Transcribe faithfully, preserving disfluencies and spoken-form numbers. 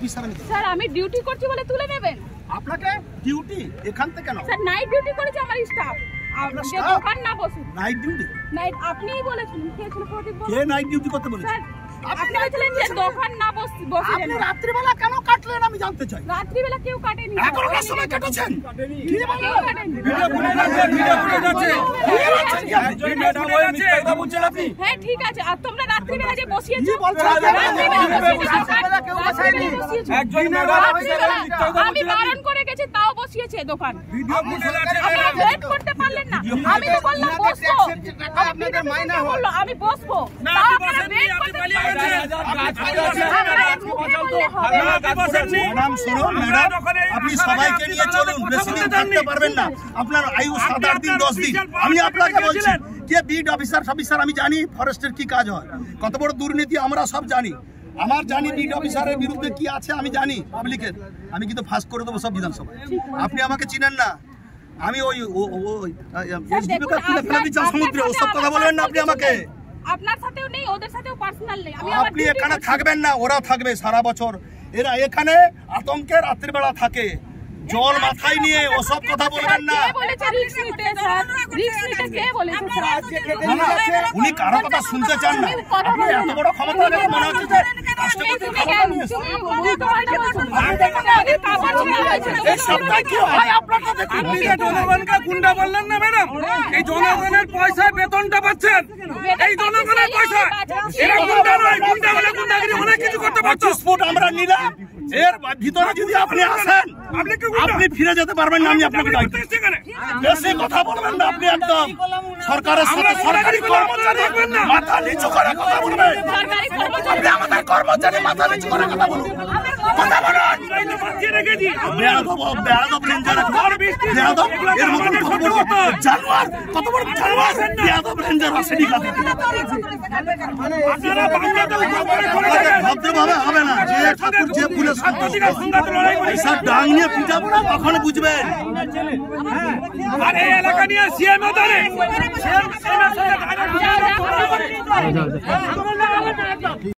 officer আমি sir আমি duty করছি বলে তুলে নেবেন আপনাকে ডিউটি এখান থেকে কেন স্যার নাইট ডিউটি করেছে আমার স্টাফ আপনার দোকান না বসুন নাইট ডিউটি নাইট আপনিই বলেছিলেন কে ছিল প্রদীপ কে নাইট ডিউটি করতে বলেছে স্যার আপনি বলেছিলেন যে দোকান না বসি বসিলেন আপনি রাত্রি বেলা কেন কাটলেন আমি জানতে চাই রাত্রি বেলা কেউ কাটেনি এগারোটার সময় কেটেছেন কি কেউ কাটেনি ভিডিও ফুটেজ আছে ভিডিও ফুটেজ আছে একজন ম্যাডাম ওই মিথ্যা কথা বলছেন আপনি হ্যাঁ ঠিক আছে আর তোমরা রাত্রি বেলা যে বসিয়েছো কি বলছো একজন ম্যাডাম আমি বারণ করে গেছি তাও বসিয়েছে দোকান ভিডিও ফুটেজ আছে আপনারা ওয়েট করতে পারলেন না আমি তো বললাম বসবো আপনাদের মাইনা হলো আমি বসবো তাও আপনারা ওয়েট করতে পারলেন ম্যাডাম শুনুন ম্যাডাম আপনি সবাইকে নিয়ে চলুন বেশি দিন থাকতে পারবেন না আপনার আয়ু সাত আট দিন দশ দিন আমি আপনাকে বলছি কে বিড অফিসার অফিসার আমি জানি ফরেস্টের কি কাজ হয় কত বড় দুর্নীতি আমরা সব জানি আমার জানি বিড অফিসারের বিরুদ্ধে কি আছে আমি জানি পাবলিকের আমি কিন্তু ফাঁস করে দেবো সব বিধানসভায় আপনি আমাকে চিনেন না আমি ওই তুলে ফেলে দিচ্ছি সমুদ্রে ওসব কথা বলবেন না আপনি আমাকে আপনার সাথেও নেই ওদের সাথেও পার্সোনাল নেই আমি আপনি এখানে থাকবেন না ওরা থাকবে সারা বছর এরা এখানে আতঙ্কে রাত্রিবেলা থাকে জল মাথায় নিয়ে ওসব কথা বলবেন না উনি কারো কথা শুনতে চান না আপনি এত বড় ক্ষমতা নেই মনে হচ্ছে যে রাষ্ট্রপতি আপনি যে জনগণকে গুন্ডা বললেন না ম্যাডাম এই জনগণের পয়সায় বেতনটা পাচ্ছেন এই জনগণের পয়সা এরা গুন্ডা নয় গুন্ডা বলে গুন্ডাগিরি অনেক কিছু করতে পারছো স্পোর্ট আমরা নিলাম এর ভিতরে যদি আপনি আসেন আপনি ফিরে যেতে পারবেন না আমি আপনাকে দায়িত্ব বেশি কথা বলবেন না আপনি একদম সরকারের সাথে সরকারি কর্মচারী মাথা নিচু করে কথা বলবেন আপনি আমাদের কর্মচারী মাথা নিচু করে কথা বলুন কথা বলুন বেয়াদব বেয়াদব রেঞ্জার বেয়াদব এর মতন কত বড় জানোয়ার কত বড় জানোয়ার বেয়াদব রেঞ্জার আছে ঠিক আছে ভদ্রভাবে হবে না যে ঠাকুর যে ফুলে সব ডাং নিয়ে পিটাবো না কখনো বুঝবেন আর এই এলাকা নিয়ে সিএম সিএম